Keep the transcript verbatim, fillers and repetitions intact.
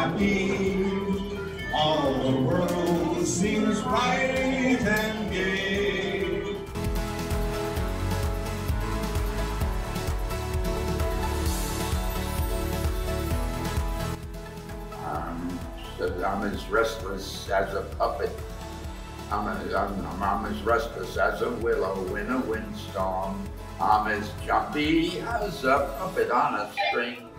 happy. All the world seems bright and gay. I'm, I'm as restless as a puppet. I'm, a, I'm, I'm as restless as a willow in a windstorm. I'm as jumpy as a puppet on a string.